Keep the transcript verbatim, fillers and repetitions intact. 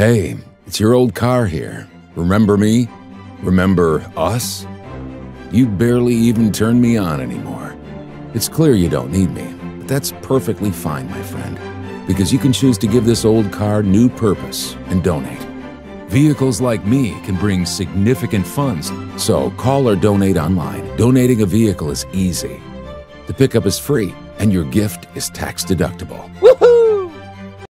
Hey, it's your old car here. Remember me? Remember us? You barely even turn me on anymore. It's clear you don't need me, but that's perfectly fine, my friend, because you can choose to give this old car new purpose and donate. Vehicles like me can bring significant funds, so call or donate online. Donating a vehicle is easy. The pickup is free, and your gift is tax deductible. Woohoo!